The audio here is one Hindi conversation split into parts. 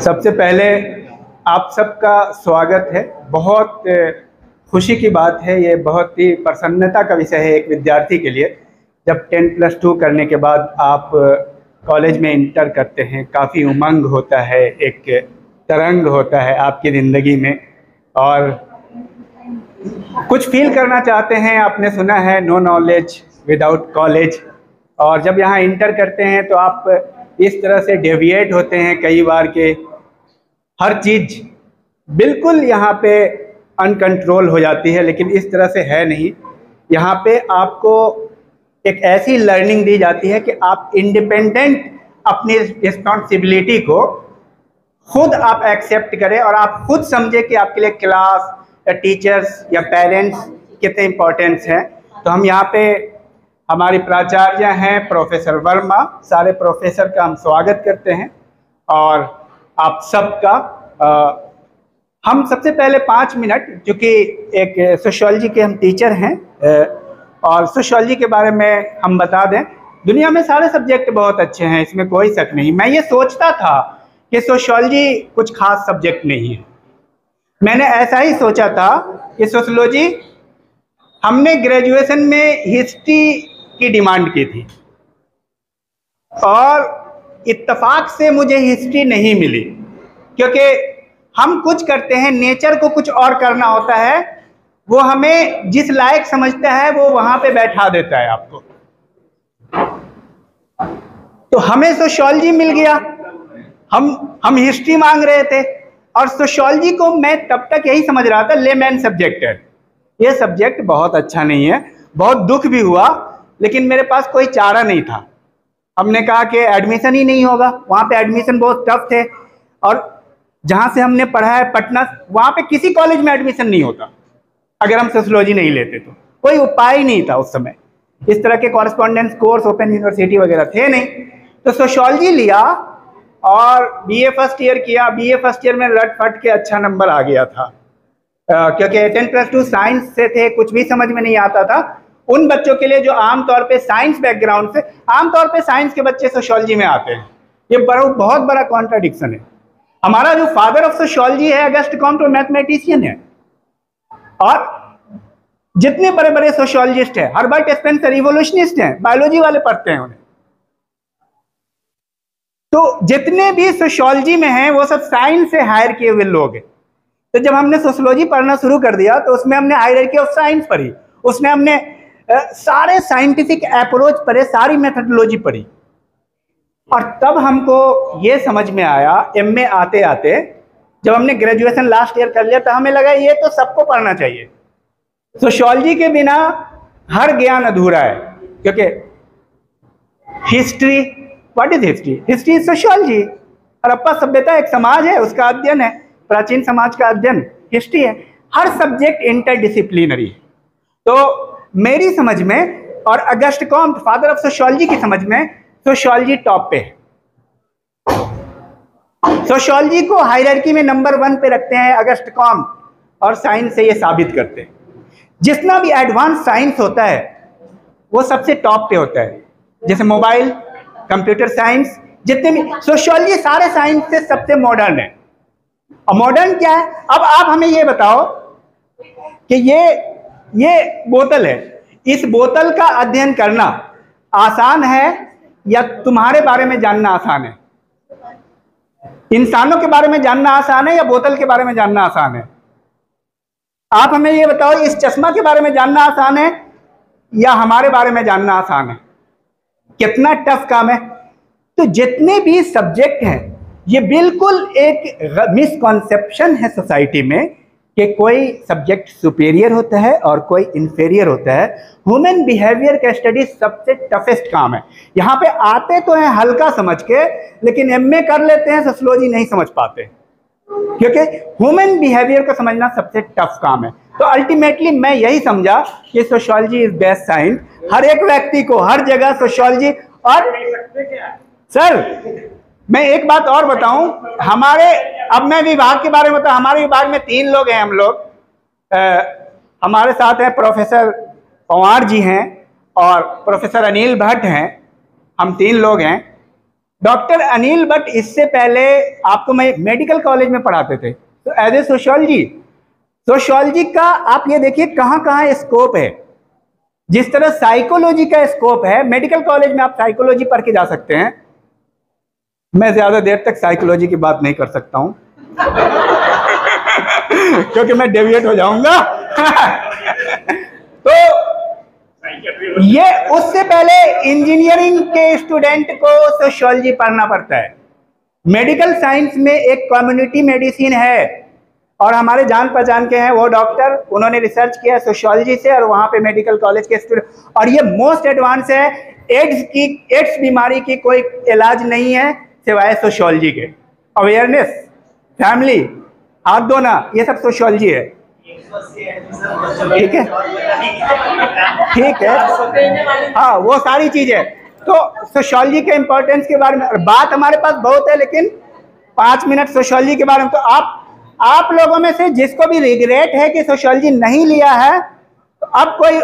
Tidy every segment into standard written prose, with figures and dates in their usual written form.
सबसे पहले आप सबका स्वागत है। बहुत खुशी की बात है, ये बहुत ही प्रसन्नता का विषय है एक विद्यार्थी के लिए। जब 10+2 करने के बाद आप कॉलेज में इंटर करते हैं, काफ़ी उमंग होता है, एक तरंग होता है आपकी ज़िंदगी में और कुछ फील करना चाहते हैं। आपने सुना है नो नॉलेज विदाउट कॉलेज, और जब यहाँ इंटर करते हैं तो आप इस तरह से डेविएट होते हैं कई बार के हर चीज़ बिल्कुल यहाँ पे अनकंट्रोल हो जाती है, लेकिन इस तरह से है नहीं। यहाँ पे आपको एक ऐसी लर्निंग दी जाती है कि आप इंडिपेंडेंट अपनी रिस्पॉन्सिबिलिटी को खुद आप एक्सेप्ट करें और आप खुद समझें कि आपके लिए क्लास या टीचर्स या पेरेंट्स कितने इम्पोर्टेंस हैं। तो हम यहाँ पे हमारी प्राचार्य हैं प्रोफेसर वर्मा, सारे प्रोफेसर का हम स्वागत करते हैं और आप सबका हम सबसे पहले 5 मिनट, चूँकि एक सोशियोलॉजी के हम टीचर हैं और सोशियोलॉजी के बारे में हम बता दें, दुनिया में सारे सब्जेक्ट बहुत अच्छे हैं, इसमें कोई शक नहीं। मैं ये सोचता था कि सोशियोलॉजी कुछ खास सब्जेक्ट नहीं है। मैंने ऐसा ही सोचा था कि सोशियोलॉजी, हमने ग्रेजुएशन में हिस्ट्री की डिमांड की थी और इत्तेफाक से मुझे हिस्ट्री नहीं मिली, क्योंकि हम कुछ करते हैं, नेचर को कुछ और करना होता है, वो हमें जिस लायक समझता है वो वहां पे बैठा देता है आपको। तो हमें सोशियोलॉजी मिल गया, हम हिस्ट्री मांग रहे थे और सोशियोलॉजी को मैं तब तक यही समझ रहा था लेमैन सब्जेक्ट है, ये सब्जेक्ट बहुत अच्छा नहीं है। बहुत दुख भी हुआ, लेकिन मेरे पास कोई चारा नहीं था। हमने कहा कि एडमिशन ही नहीं होगा, वहाँ पे एडमिशन बहुत टफ थे और जहाँ से हमने पढ़ा है पटना, वहाँ पे किसी कॉलेज में एडमिशन नहीं होता अगर हम सोशियोलॉजी नहीं लेते तो। कोई उपाय ही नहीं था उस समय, इस तरह के कॉरेस्पॉन्डेंस कोर्स, ओपन यूनिवर्सिटी वगैरह थे नहीं। तो सोशियोलॉजी लिया और बीए फर्स्ट ईयर किया। बीए फर्स्ट ईयर में रट फट के अच्छा नंबर आ गया था, क्योंकि 10+2 साइंस से थे, कुछ भी समझ में नहीं आता था उन बच्चों के लिए जो आमतौर पे साइंस बैकग्राउंड से, आमतौर पे साइंस के बच्चे सोशियोलॉजी में आते हैं। ये बहुत बड़ा कॉन्ट्राडिक्शन है। हमारा जो फादर ऑफ सोशियोलॉजी है अगस्ट कॉम्ट, मैथमेटिशियन है, और जितने बड़े बड़े सोशियोलॉजिस्ट हैं, हर्बर्ट स्पेंसर इवोल्यूशनिस्ट हैं, बायोलॉजी वाले पढ़ते हैं उन्हें। तो जितने भी सोशियोलॉजी में हैं वो सब साइंस से हायर किए हुए लोग हैं। तो जब हमने सोशियोलॉजी पढ़ना शुरू कर दिया तो उसमें हमने हायरार्की ऑफ साइंस पढ़ी, उसमें हमने सारे साइंटिफिक अप्रोच पढ़े, सारी मेथडोलॉजी पढ़ी, और तब हमको ये समझ में आया एमए आते आते, जब हमने ग्रेजुएशन लास्ट ईयर कर लिया, तो हमें लगा ये तो सबको पढ़ना चाहिए। सोशियोलॉजी के बिना हर ज्ञान अधूरा है, क्योंकि history, what is history? History is sociology. Harappa सभ्यता एक समाज है, उसका अध्ययन है, प्राचीन समाज का अध्ययन हिस्ट्री है। हर सब्जेक्ट इंटरडिसिप्लिनरी है। तो मेरी समझ में और Auguste Comte, father of sociology की समझ में, सोशियोलॉजी टॉप पे है। सोशियोलॉजी को हायरार्की में नंबर 1 पे रखते हैं अगस्ट कॉम्ट, और साइंस से ये साबित करते हैं। जितना भी एडवांस साइंस होता है वो सबसे टॉप पे होता है, जैसे मोबाइल, कंप्यूटर साइंस, जितने भी सोशियोलॉजी सारे साइंस से सबसे मॉडर्न है। और मॉडर्न क्या है? अब आप हमें ये बताओ कि ये बोतल है, इस बोतल का अध्ययन करना आसान है या तुम्हारे बारे में जानना आसान है? इंसानों के बारे में जानना आसान है या बोतल के बारे में जानना आसान है? आप हमें ये बताओ, इस चश्मा के बारे में जानना आसान है या हमारे बारे में जानना आसान है? कितना टफ काम है। तो जितने भी सब्जेक्ट हैं, ये बिल्कुल एक मिसकॉन्सेप्शन है सोसाइटी में कि कोई सब्जेक्ट सुपेरियर होता है और कोई इंफीरियर होता है। ह्यूमन बिहेवियर का स्टडी सबसे टफेस्ट काम है। यहाँ पे आते तो हैं हल्का समझ के, लेकिन एमए कर लेते हैं, सोशियोलॉजी नहीं समझ पाते, क्योंकि ह्यूमन बिहेवियर को समझना सबसे टफ काम है। तो अल्टीमेटली मैं यही समझा कि सोशियोलॉजी इज बेस्ट साइंस। हर एक व्यक्ति को हर जगह सोशियोलॉजी। और सर मैं एक बात और बताऊं, हमारे, अब मैं विभाग के बारे में बताऊं, हमारे विभाग में 3 लोग हैं। हम लोग हमारे साथ हैं प्रोफेसर पंवार जी हैं और प्रोफेसर अनिल भट्ट हैं, हम 3 लोग हैं। डॉक्टर अनिल भट्ट इससे पहले आपको मैं मेडिकल कॉलेज में पढ़ाते थे, तो एज ए सोशियोलॉजी का आप ये देखिए कहाँ कहाँ स्कोप है। जिस तरह साइकोलॉजी का स्कोप है, मेडिकल कॉलेज में आप साइकोलॉजी पढ़ के जा सकते हैं। मैं ज्यादा देर तक साइकोलॉजी की बात नहीं कर सकता हूं क्योंकि मैं डेविएट हो जाऊंगा तो ये उससे पहले इंजीनियरिंग के स्टूडेंट को सोशियोलॉजी पढ़ना पड़ता है। मेडिकल साइंस में एक कम्युनिटी मेडिसिन है और हमारे जान पहचान के हैं वो डॉक्टर, उन्होंने रिसर्च किया सोशियोलॉजी से और वहां पे मेडिकल कॉलेज के स्टूडेंट, और ये मोस्ट एडवांस है। एड्स बीमारी की कोई इलाज नहीं है सिवाय सोशियोलॉजी के। अवेयरनेस, फैमिली, हाथ धोना, ये सब सोशियोलॉजी है। ठीक है, ठीक है, हाँ वो सारी चीजें। तो सोशियोलॉजी के इंपॉर्टेंस के बारे में बात हमारे पास बहुत है, लेकिन 5 मिनट सोशियोलॉजी के बारे में। तो आप लोगों में से जिसको भी रिग्रेट है कि सोशियोलॉजी नहीं लिया है, तो अब कोई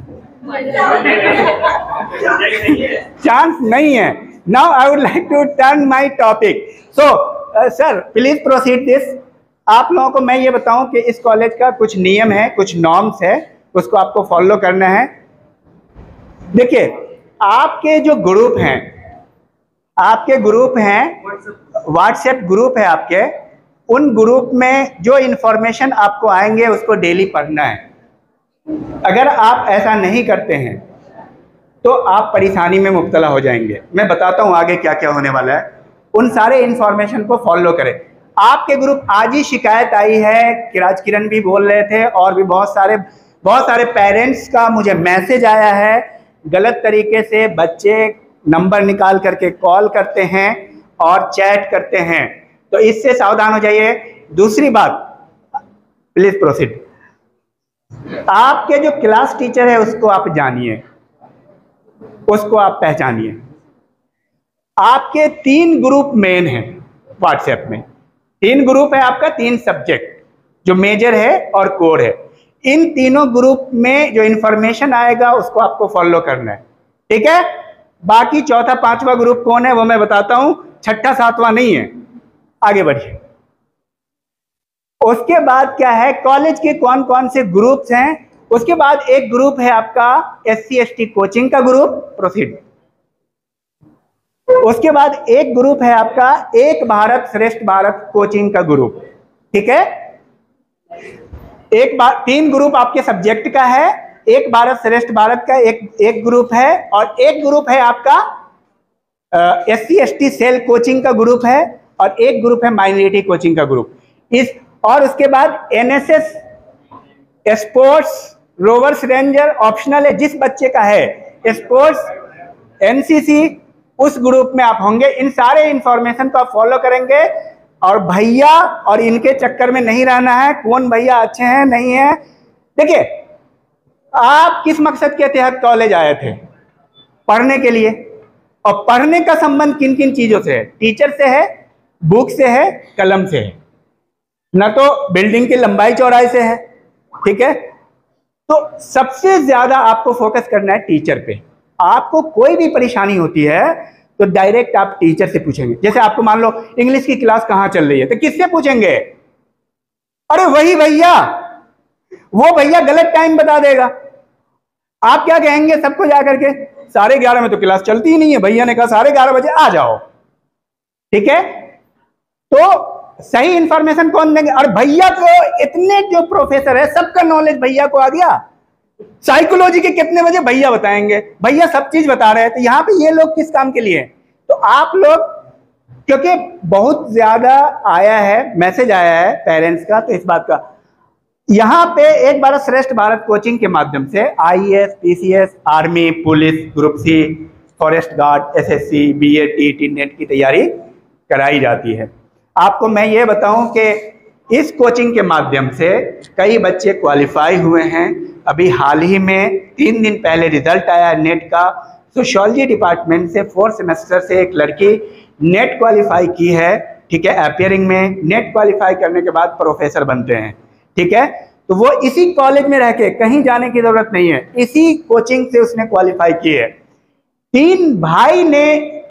चांस नहीं है। Now I would like to turn my topic. So sir please proceed this. आप लोगों को मैं ये बताऊं कि इस कॉलेज का कुछ नियम है, कुछ नॉर्म्स है, उसको आपको फॉलो करना है। देखिए आपके जो ग्रुप हैं, आपके ग्रुप हैं, व्हाट्सएप ग्रुप है आपके, उन ग्रुप में जो इंफॉर्मेशन आपको आएंगे उसको डेली पढ़ना है। अगर आप ऐसा नहीं करते हैं तो आप परेशानी में मुब्तला हो जाएंगे। मैं बताता हूं आगे क्या क्या होने वाला है। उन सारे इंफॉर्मेशन को फॉलो करें। आपके ग्रुप, आज ही शिकायत आई है, किराज किरण भी बोल रहे थे और भी बहुत सारे पेरेंट्स का मुझे मैसेज आया है, गलत तरीके से बच्चे नंबर निकाल करके कॉल करते हैं और चैट करते हैं, तो इससे सावधान हो जाइए। दूसरी बात, प्लीज प्रोसीड। आपके जो क्लास टीचर है उसको आप जानिए, उसको आप पहचानिए। आपके 3 ग्रुप मेन हैं व्हाट्सएप में। 3 ग्रुप है आपका, 3 सब्जेक्ट जो मेजर है और कोर है। इन तीनों ग्रुप में जो इंफॉर्मेशन आएगा उसको आपको फॉलो करना है, ठीक है। बाकी चौथा पांचवा ग्रुप कौन है वो मैं बताता हूं, छठा सातवां नहीं है। आगे बढ़िए। उसके बाद क्या है, कॉलेज के कौन कौन से ग्रुप्स हैं। उसके बाद एक ग्रुप है आपका SC/ST कोचिंग का ग्रुप, प्रोसीड। उसके बाद एक ग्रुप है आपका एक भारत श्रेष्ठ भारत कोचिंग का ग्रुप, ठीक है। 3 ग्रुप आपके सब्जेक्ट का है, एक भारत श्रेष्ठ भारत का एक ग्रुप है, और एक ग्रुप है आपका SC/ST सेल कोचिंग का ग्रुप है, और एक ग्रुप है माइनॉरिटी कोचिंग का ग्रुप। और उसके बाद NSS sports rovers ranger optional है, जिस बच्चे का है स्पोर्ट्स NCC उस ग्रुप में आप होंगे। इन सारे इंफॉर्मेशन को आप फॉलो करेंगे, और भैया और इनके चक्कर में नहीं रहना है, कौन भैया अच्छे हैं नहीं है। देखिए आप किस मकसद के तहत कॉलेज आए थे, पढ़ने के लिए, और पढ़ने का संबंध किन किन चीजों से है, टीचर से है, बुक से है, कलम से है, न तो बिल्डिंग की लंबाई चौड़ाई से है, ठीक है। तो सबसे ज्यादा आपको फोकस करना है टीचर पे। आपको कोई भी परेशानी होती है तो डायरेक्ट आप टीचर से पूछेंगे। जैसे आपको मान लो इंग्लिश की क्लास कहाँ चल रही है, तो किससे पूछेंगे, अरे वही भैया, वो भैया गलत टाइम बता देगा। आप क्या कहेंगे सबको जाकर के, 11:30 में तो क्लास चलती ही नहीं है, भैया ने कहा 11:30 बजे आ जाओ, ठीक है। तो सही इंफॉर्मेशन कौन देंगे, और भैया को इतने जो प्रोफेसर है सबका नॉलेज भैया को आ गया। साइकोलॉजी के कितने बजे भैया बताएंगे, भैया सब चीज बता रहे हैं। तो यहाँ पे ये लोग किस काम के लिए, तो आप लोग, क्योंकि बहुत ज्यादा आया है, मैसेज आया है पेरेंट्स का, तो इस बात का यहाँ पे एक भारत श्रेष्ठ भारत कोचिंग के माध्यम से IAS, PCS, army, police, group C, forest guard, SSC, BEd, TET, NET की तैयारी कराई जाती है। आपको मैं ये बताऊं कि इस कोचिंग के माध्यम से कई बच्चे क्वालिफाई हुए हैं। अभी हाल ही में 3 दिन पहले रिजल्ट आया नेट का। सोशियोलॉजी डिपार्टमेंट से 4th सेमेस्टर से एक लड़की नेट क्वालिफाई की है, ठीक है। अपियरिंग में नेट क्वालिफाई करने के बाद प्रोफेसर बनते हैं, ठीक है। तो वो इसी कॉलेज में रह के, कहीं जाने की जरूरत नहीं है, इसी कोचिंग से उसने क्वालिफाई की है। 3 भाई ने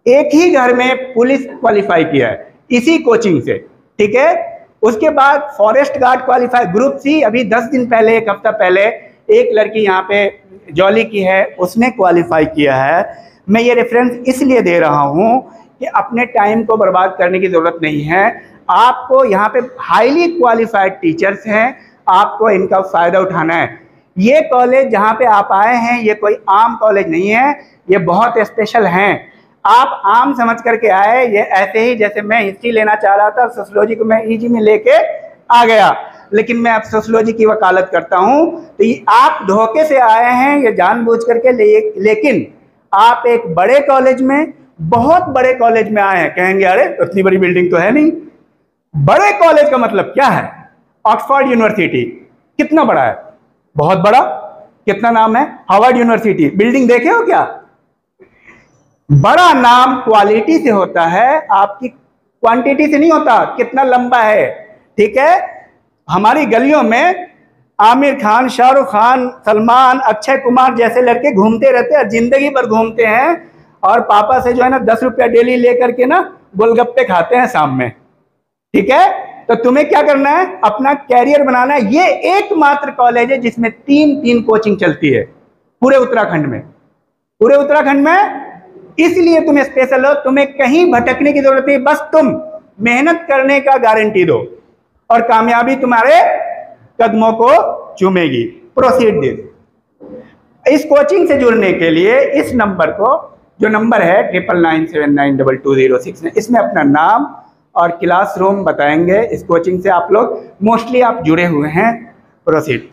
एक ही घर में पुलिस क्वालिफाई किया है इसी कोचिंग से, ठीक है। उसके बाद forest guard qualify, group C अभी 10 दिन पहले, एक हफ्ता पहले एक लड़की यहाँ पे जॉली की है, उसने क्वालिफाई किया है। मैं ये रेफरेंस इसलिए दे रहा हूँ कि अपने टाइम को बर्बाद करने की ज़रूरत नहीं है। आपको यहाँ पे हाईली क्वालिफाइड टीचर्स हैं, आपको इनका फ़ायदा उठाना है। ये कॉलेज जहाँ पे आप आए हैं ये कोई आम कॉलेज नहीं है, ये बहुत स्पेशल हैं। आप आम समझ करके आए, ये ऐसे ही जैसे मैं हिस्ट्री लेना चाह रहा था, सोशियोलॉजी को मैं इजी में लेके आ गया, लेकिन मैं अब सोशियोलॉजी की वकालत करता हूँ। तो ये आप धोखे से आए हैं, ये जानबूझ करके लेकिन आप एक बड़े कॉलेज में, बहुत बड़े कॉलेज में आए हैं। कहेंगे अरे इतनी बड़ी बिल्डिंग तो है नहीं। बड़े कॉलेज का मतलब क्या है? ऑक्सफोर्ड यूनिवर्सिटी कितना बड़ा है? बहुत बड़ा। कितना नाम है? Harvard university. बिल्डिंग देखे हो क्या? बड़ा नाम क्वालिटी से होता है, आपकी क्वांटिटी से नहीं होता, कितना लंबा है, ठीक है। हमारी गलियों में आमिर खान, शाहरुख खान, सलमान, अक्षय कुमार जैसे लड़के घूमते रहते हैं, जिंदगी भर घूमते हैं, और पापा से जो है ना 10 रुपया डेली लेकर के ना गोलगप्पे खाते हैं शाम में, ठीक है। तो तुम्हें क्या करना है? अपना कैरियर बनाना है। ये एकमात्र कॉलेज है जिसमें 3 कोचिंग चलती है पूरे उत्तराखंड में, पूरे उत्तराखंड में। इसलिए तुम स्पेशल हो, तुम्हें कहीं भटकने की जरूरत नहीं, बस तुम मेहनत करने का गारंटी दो और कामयाबी तुम्हारे कदमों को चूमेगी। Proceed this. इस कोचिंग से जुड़ने के लिए इस नंबर को, जो नंबर है 9997922069, इसमें अपना नाम और क्लासरूम बताएंगे। इस कोचिंग से आप लोग मोस्टली आप जुड़े हुए हैं। प्रोसीड।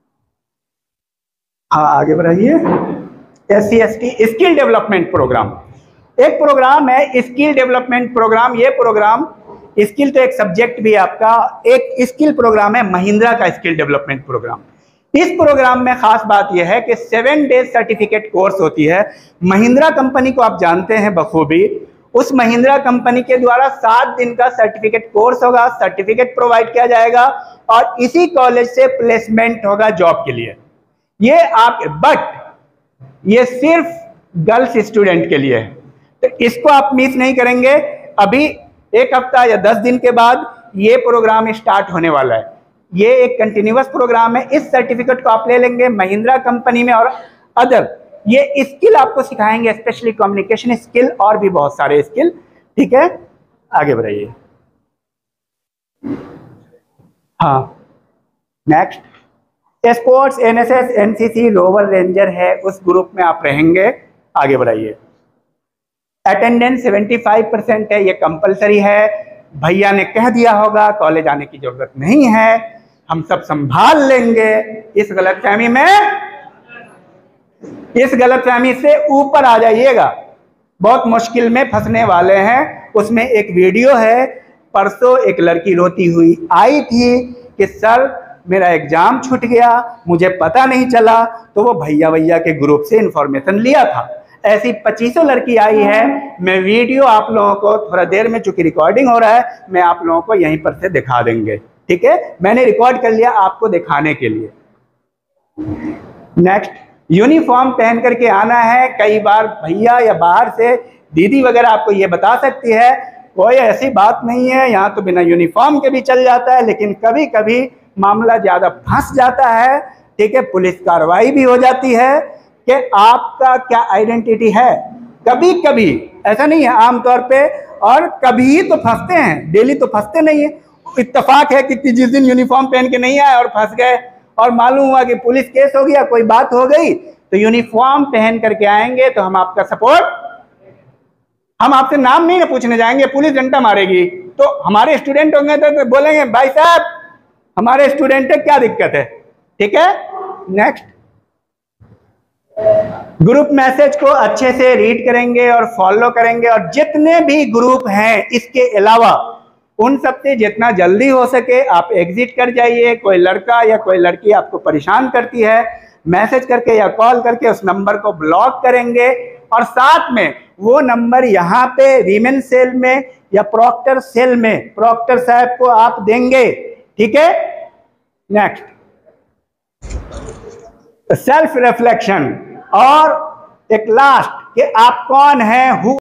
हाँ आगे बढ़ाइए। SC/ST स्किल डेवलपमेंट प्रोग्राम, एक प्रोग्राम है स्किल डेवलपमेंट प्रोग्राम। ये प्रोग्राम, स्किल तो एक सब्जेक्ट भी आपका, एक स्किल प्रोग्राम है महिंद्रा का स्किल डेवलपमेंट प्रोग्राम। इस प्रोग्राम में खास बात यह है कि 7 डेज सर्टिफिकेट कोर्स होती है। महिंद्रा कंपनी को आप जानते हैं बखूबी, उस महिंद्रा कंपनी के द्वारा 7 दिन का सर्टिफिकेट कोर्स होगा, सर्टिफिकेट प्रोवाइड किया जाएगा और इसी कॉलेज से प्लेसमेंट होगा जॉब के लिए। ये आप, बट ये सिर्फ गर्ल्स स्टूडेंट के लिए है, तो इसको आप मिस नहीं करेंगे। अभी 1 हफ्ता या 10 दिन के बाद ये प्रोग्राम स्टार्ट होने वाला है। ये एक कंटिन्यूअस प्रोग्राम है। इस सर्टिफिकेट को आप ले लेंगे महिंद्रा कंपनी में, और अदर ये स्किल आपको सिखाएंगे, स्पेशली कम्युनिकेशन स्किल और भी बहुत सारे स्किल, ठीक है। आगे बढ़ाइए। हाँ next, sports, NSS, NCC, lower ranger है, उस ग्रुप में आप रहेंगे। आगे बढ़ाइए। अटेंडेंस 75% है, ये कंपलसरी है। भैया ने कह दिया होगा कॉलेज आने की जरूरत नहीं है, हम सब संभाल लेंगे। इस गलतफहमी से ऊपर आ जाइएगा, बहुत मुश्किल में फंसने वाले हैं। उसमें एक वीडियो है, परसों एक लड़की रोती हुई आई थी कि सर मेरा एग्जाम छूट गया, मुझे पता नहीं चला, तो वो भैया के ग्रुप से इंफॉर्मेशन लिया था। ऐसी 2500 लड़की आई है। मैं वीडियो आप लोगों को थोड़ा देर में, चूंकि रिकॉर्डिंग हो रहा है, मैं आप लोगों को यहीं पर से दिखा देंगे, ठीक है। मैंने रिकॉर्ड कर लिया आपको दिखाने के लिए। नेक्स्ट, यूनिफॉर्म पहन करके आना है। कई बार भैया या बाहर से दीदी वगैरह आपको ये बता सकती है, कोई ऐसी बात नहीं है, यहाँ तो बिना यूनिफॉर्म के भी चल जाता है, लेकिन कभी कभी मामला ज़्यादा फंस जाता है, ठीक है। पुलिस कार्रवाई भी हो जाती है कि आपका क्या आइडेंटिटी है। कभी कभी ऐसा नहीं है आमतौर पे, और कभी तो फंसते हैं, डेली तो फंसते नहीं है। इत्तेफाक है कि जिस दिन यूनिफॉर्म पहन के नहीं आए और फंस गए, और मालूम हुआ कि पुलिस केस हो गया, कोई बात हो गई, तो यूनिफॉर्म पहन करके आएंगे तो हम आपका सपोर्ट, हम आपसे नाम नहीं ना पूछने जाएंगे, पुलिस डंडा मारेगी। तो हमारे स्टूडेंट होंगे तो बोलेंगे भाई साहब हमारे स्टूडेंट है, क्या दिक्कत है, ठीक है। नेक्स्ट, ग्रुप मैसेज को अच्छे से रीड करेंगे और फॉलो करेंगे, और जितने भी ग्रुप हैं इसके अलावा उन सबसे जितना जल्दी हो सके आप एग्जिट कर जाइए। कोई लड़का या कोई लड़की आपको परेशान करती है, मैसेज करके या कॉल करके उस नंबर को ब्लॉक करेंगे, और साथ में वो नंबर यहाँ पे वीमेन सेल में या प्रॉक्टर सेल में प्रॉक्टर साहब को आप देंगे, ठीक है। नेक्स्ट, सेल्फ रिफ्लेक्शन, और एक लास्ट कि आप कौन हैं, हु